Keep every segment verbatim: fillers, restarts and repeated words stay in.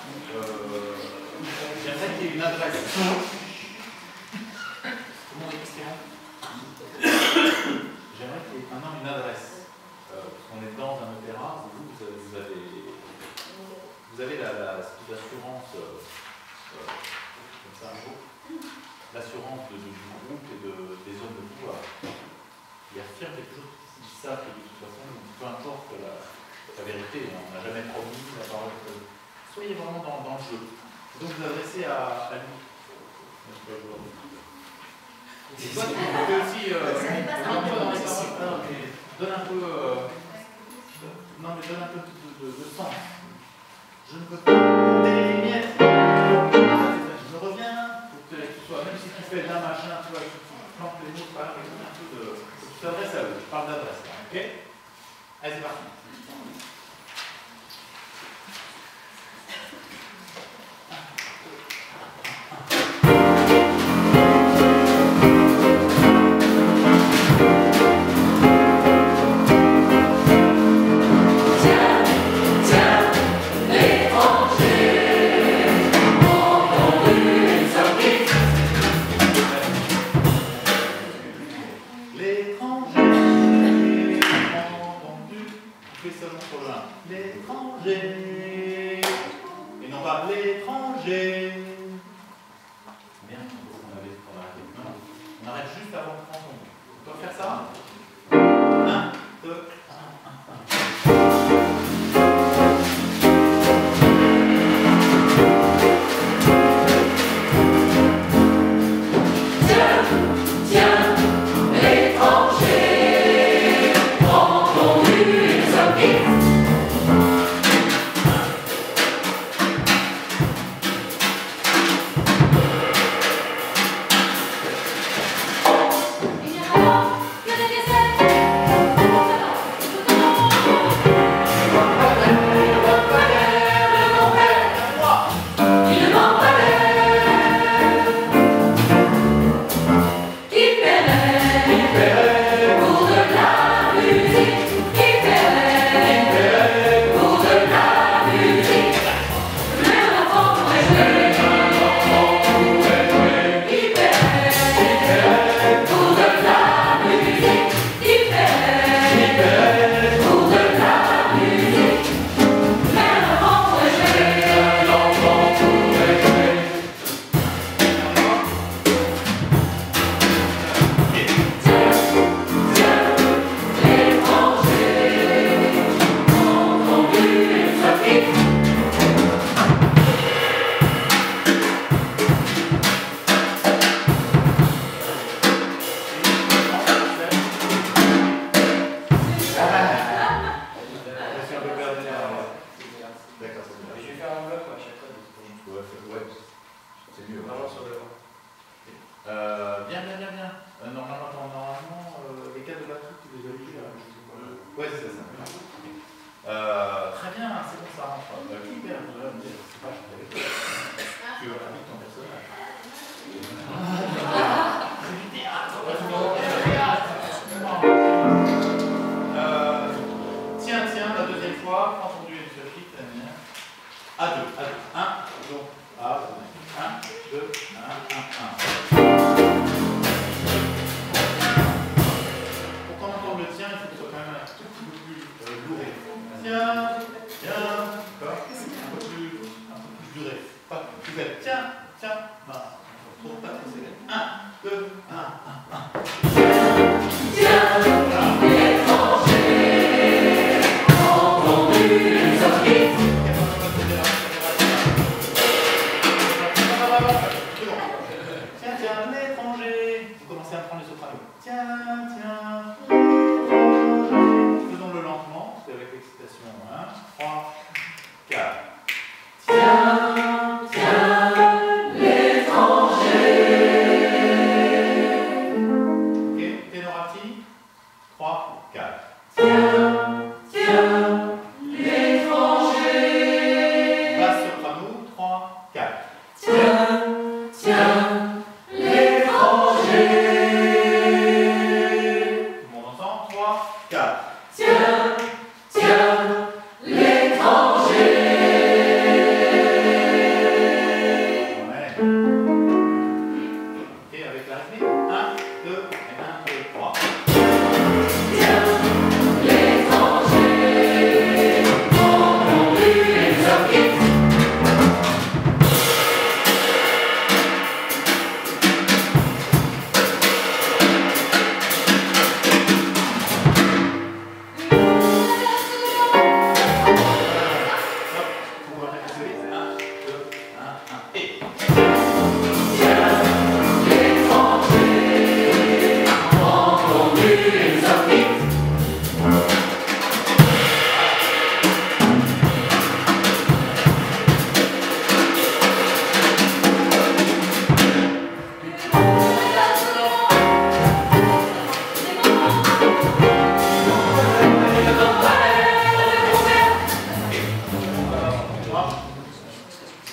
euh, j'aimerais qu'il y ait une adresse. Comment écrire? J'aimerais qu'il y ait maintenant une adresse. Euh, parce qu'on est dans un opéra, vous, vous avez, vous avez, vous avez la, la, l'assurance, euh, euh, comme ça, l'assurance de, de, du groupe et de, des zones de pouvoir. Ils affirment quelque chose qu'ils savent que de toute façon, peu importe la, la vérité, on n'a jamais promis la parole. Soyez vraiment dans, dans le jeu. Donc vous adressez à, à lui. Et toi, tu peux aussi euh, donne un peu dans les paroles, donne un peu, euh, non mais donne un peu de, de, de sens. Je ne peux pas compter les miettes. Je reviens pour que tu sois, même si tu fais d'un machin, tu vois, tu plantes les mots, par exemple, un peu de. Tu t'adresses à eux, je parle d'adresse là, ok? Allez, c'est parti. L'étranger, et non pas l'étranger. Merde, on avait on arrête. Non, on arrête juste avant de prendre. On peut faire ça? Un, deux, un, un, un. Tiens, tiens, l'étranger, prends ton bus, vite. Tiens, tiens, l'étranger.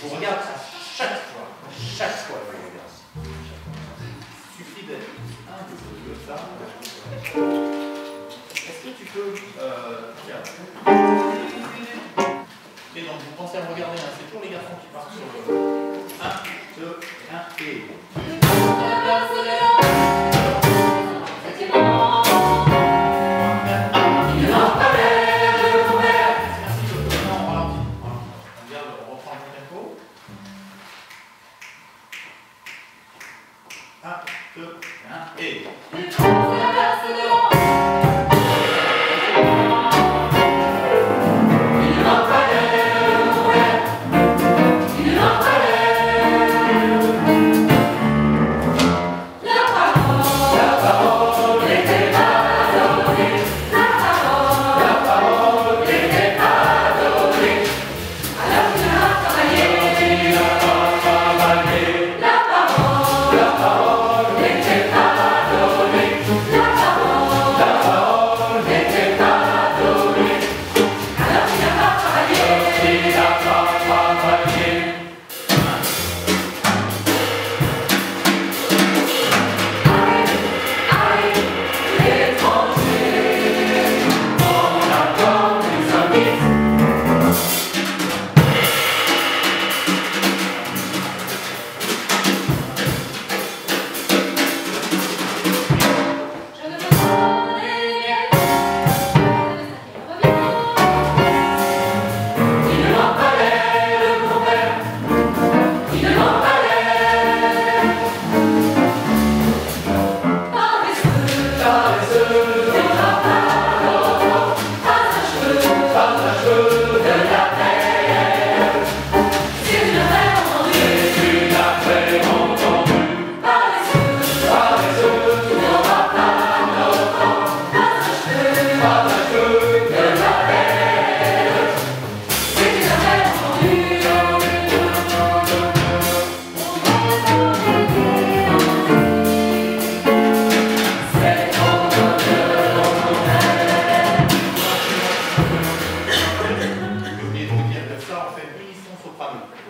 vous regarde à chaque fois. Chaque fois, je vous regarde. Il suffit d'être un peu comme ça. Est-ce que tu peux... Euh, tiens. Et donc, vous pensez à me regarder, hein, c'est pour les garçons qui partent sur le... un, deux, un, et... un, deux, un, et...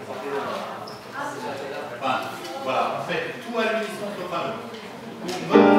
Enfin, voilà, on fait tout à l'unisson soprano.